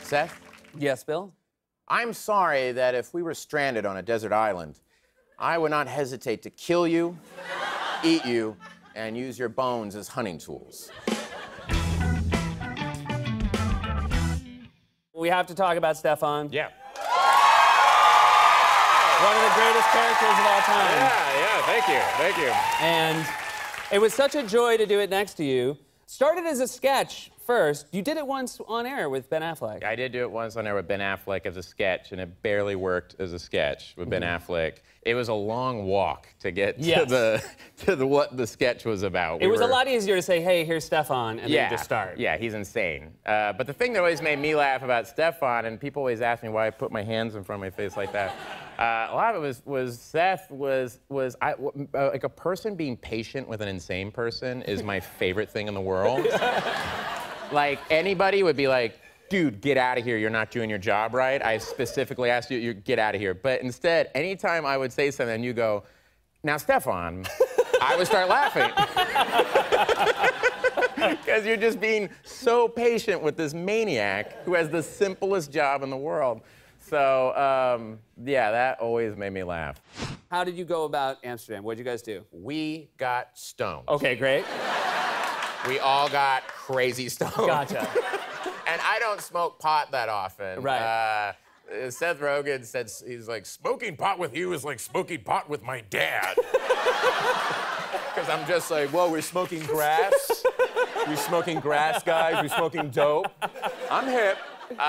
Seth, Yes, Bill? I'm sorry that if we were stranded on a desert island, I would not hesitate to kill you, eat you, and use your bones as hunting tools. We have to talk about Stefan. Yeah. One of the greatest characters of all time. Yeah, thank you. And it was such a joy to do it next to you. Started as a sketch first. You did it once on air with Ben Affleck. I did do it once on there with Ben Affleck as a sketch, and it barely worked as a sketch with Ben Affleck. It was a long walk to get to what the sketch was about. It was a lot easier to say, hey, here's Stefan, and then just start. Yeah, he's insane. But the thing that always made me laugh about Stefan, and people always ask me why I put my hands in front of my face like that, a lot of it was Seth was like a person being patient with an insane person is my favorite thing in the world. Like, anybody would be like, dude, get out of here, you're not doing your job right. I specifically asked you, get out of here. But instead, anytime I would say something and you go, now, Stefan, I would start laughing. Because you're just being so patient with this maniac who has the simplest job in the world. So, yeah, that always made me laugh. How did you go about Amsterdam? What did you guys do? We got stoned. Okay, great. We all got crazy stoned. Gotcha. And I don't smoke pot that often. Right. Seth Rogen said, he's like, smoking pot with you is like smoking pot with my dad. Because I'm just like, whoa, we're smoking grass? We're smoking grass, guys? We're smoking dope? I'm hip.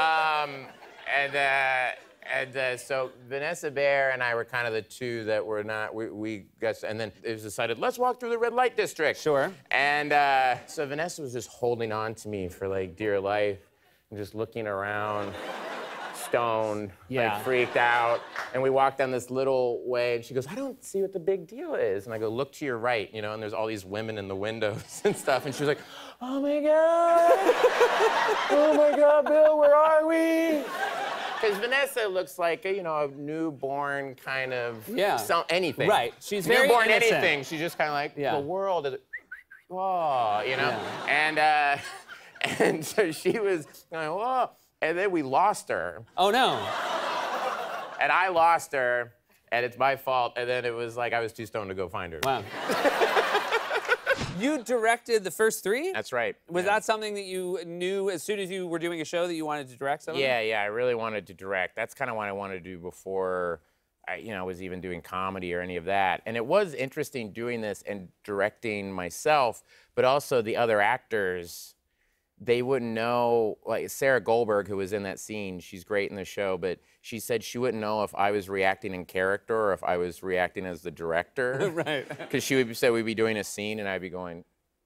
So Vanessa Bayer and I were kind of the two that were not, we got, and then it was decided, let's walk through the red light district. Sure. And so Vanessa was just holding on to me for like dear life and just looking around, stoned, like freaked out. And we walked down this little way and she goes, I don't see what the big deal is. And I go, look to your right, you know, and there's all these women in the windows and stuff. And she was like, oh my God. Oh my God, Bill, where are we? Because Vanessa looks like a, you know, a newborn kind of anything. Right. She's very newborn innocent. Anything. She's just kind of like the world is, whoa, you know. Yeah. And so she was going, whoa, and then we lost her. Oh no. And I lost her, and it's my fault. And then it was like I was too stoned to go find her. Wow. You directed the first three? That's right. Was that something that you knew as soon as you were doing a show that you wanted to direct something? Yeah, I really wanted to direct. That's kind of what I wanted to do before I was even doing comedy or any of that. And it was interesting doing this and directing myself, but also the other actors, they wouldn't know, like Sarah Goldberg, who was in that scene, she's great in the show, but she said she wouldn't know if I was reacting in character or if I was reacting as the director. Right. Because she would say we'd be doing a scene and I'd be going.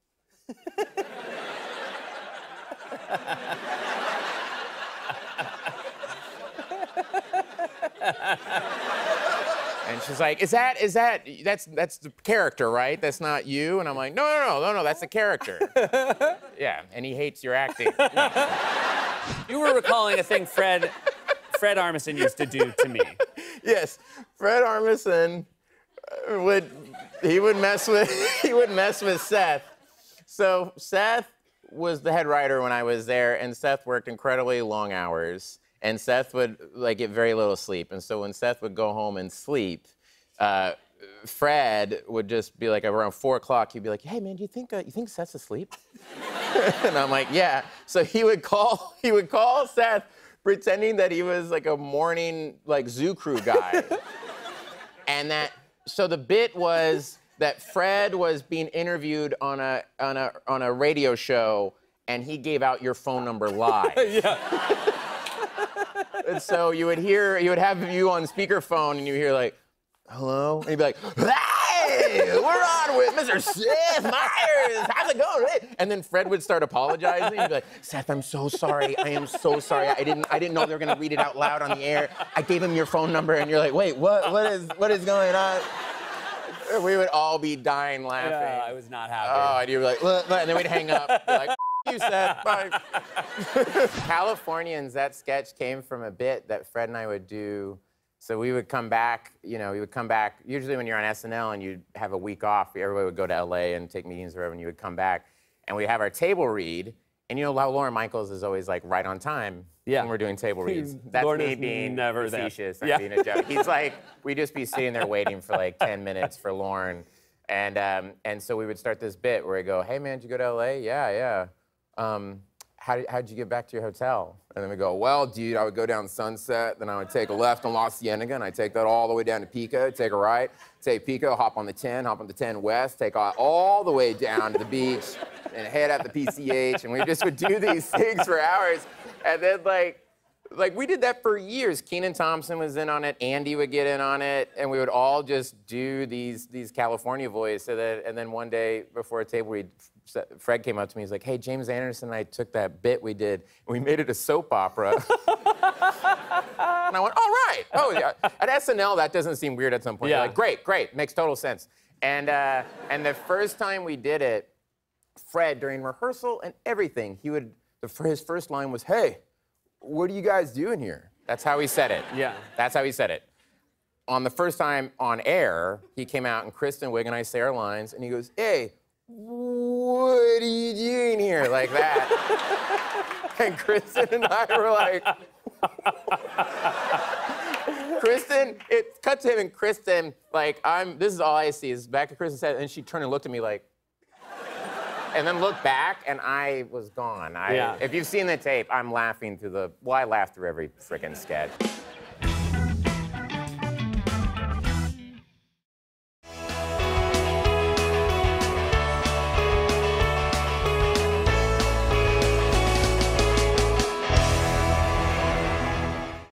And she's like, that's the character, right? That's not you? And I'm like, no, that's the character. Yeah, and he hates your acting. You were recalling a thing Fred Armisen used to do to me. Yes, Fred Armisen would mess with Seth. So Seth was the head writer when I was there, and Seth worked incredibly long hours. And Seth would get very little sleep. And so when Seth would go home and sleep, Fred would just be like around 4 o'clock. He'd be like, "Hey man, do you think Seth's asleep?" And I'm like, "Yeah." So he would call Seth, pretending that he was like a morning zoo crew guy. So the bit was that Fred was being interviewed on a radio show, and he gave out your phone number live. Yeah. And so he would have you on speakerphone, and you hear like, hello? And he'd be like, hey, we're on with Mr. Seth Meyers. How's it going? And then Fred would start apologizing. He'd be like, Seth, I'm so sorry. I am so sorry. I didn't know they were gonna read it out loud on the air. I gave him your phone number, and you're like, wait, what is going on? We would all be dying laughing. Yeah, I was not happy. Oh, and you were like, what? And then we'd hang up. Be like, you, Seth. Bye. Californians, that sketch came from a bit that Fred and I would do. So we would come back, usually when you're on SNL and you'd have a week off, everybody would go to LA and take meetings or whatever, and you would come back, and we'd have our table read, And you know, Lauren Michaels is always like right on time when we're doing table reads. That's Lauren me is being never facetious. there. I'm being a joke. He's like, we'd just be sitting there waiting for like 10 minutes for Lauren. And so we would start this bit where we go, hey man, did you go to LA? Yeah. How'd you get back to your hotel? And then we go, well, dude, I would go down Sunset, then I would take a left on La Cienega, and I'd take that all the way down to Pico, take a right, take Pico, hop on the 10 West, take all the way down to the beach, and head out the PCH, and we just would do these things for hours. And then, like we did that for years. Kenan Thompson was in on it, Andy would get in on it, and we would all just do these California voice. And then one day before a table read, Fred came up to me, he's like, hey, James Anderson and I took that bit we did, and we made it a soap opera. And I went, all right. Oh, yeah. At SNL, that doesn't seem weird at some point. Yeah. You're like, great, makes total sense. And the first time we did it, Fred, during rehearsal and everything, his first line was, hey, what are you guys doing here? That's how he said it. Yeah. That's how he said it. On the first time on air, he came out, and Kristen Wiig and I say our lines, and he goes, hey, what are you doing here? Like that. And Kristen and I were like, Kristen, it cut to him, and Kristen, like, this is all I see is back to Kristen said, and she turned and looked at me like, and then looked back, and I was gone. If you've seen the tape, I'm laughing I laugh through every frickin' sketch.